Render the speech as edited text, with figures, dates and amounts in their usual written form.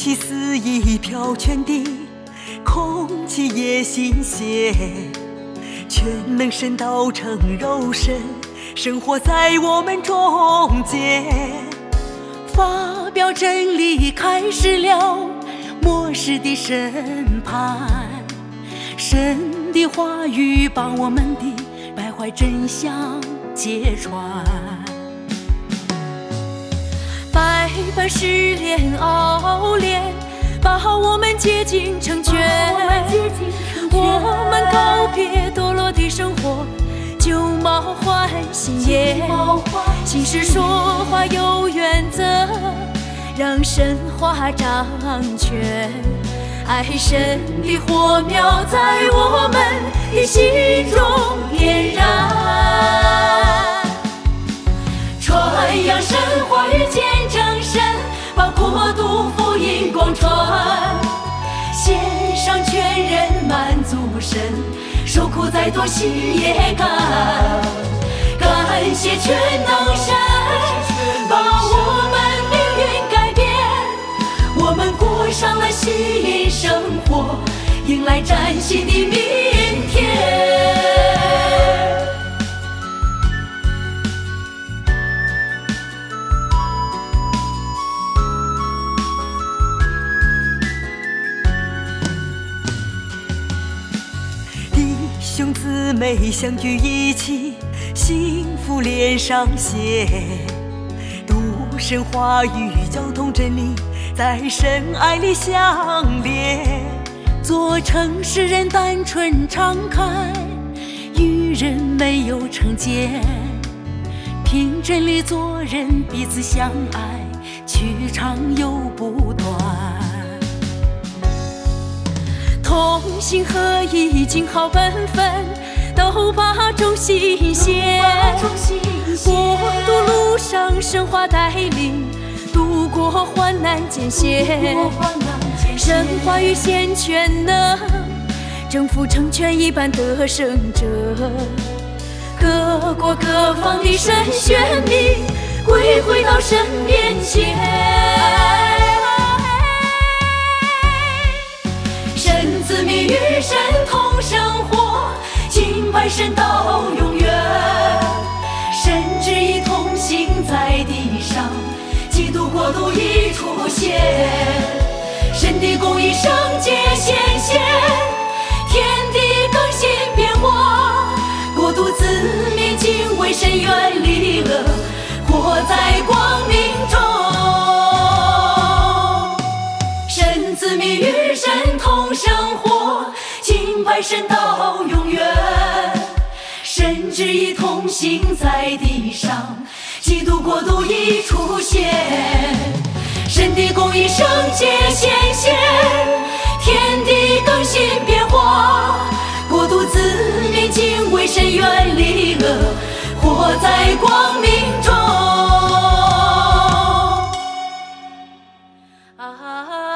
气肆意飘全地，空气也新鲜，全能神道成肉身，生活在我们中间。发表真理，开始了末世的审判，神的话语把我们的败坏真相揭穿。百般试炼熬炼，把我们接近成全。我们告别堕落的生活，旧貌换新颜。新时说话有原则，让神话掌权。爱神的火苗在我们的心中点燃，传扬神话语，见证神，把国度福音广传，献上全人满足神，受苦再多心也甘。感谢全能神，把我们命运改变，我们过上了新生活，迎来崭新的明天。弟兄姊妹相聚一起，幸福连上线，读神话语，交通真理，在神爱里相连。做诚实人，单纯敞开，与人没有成见，凭真理做人，彼此相爱，去长又不断。同心合意，尽好本分，都把众心献。国度路上，神话带领，度过患难艰险。神话语显全能，征服成全一般得胜者。各国各方的神选民，归回到神面前。神子民与神同生活，敬拜神到永远。神旨意同行在地上，基督国度已出现。神的公义圣洁显现，天地更新变化，国度子民敬畏神，远离恶，活在光明中。神子民与神同生活，敬拜神到永远。神旨意同行在地上，基督国度已出现。神的公义圣洁显现，天地更新变化，国度子民敬畏神，远离恶，活在光明中。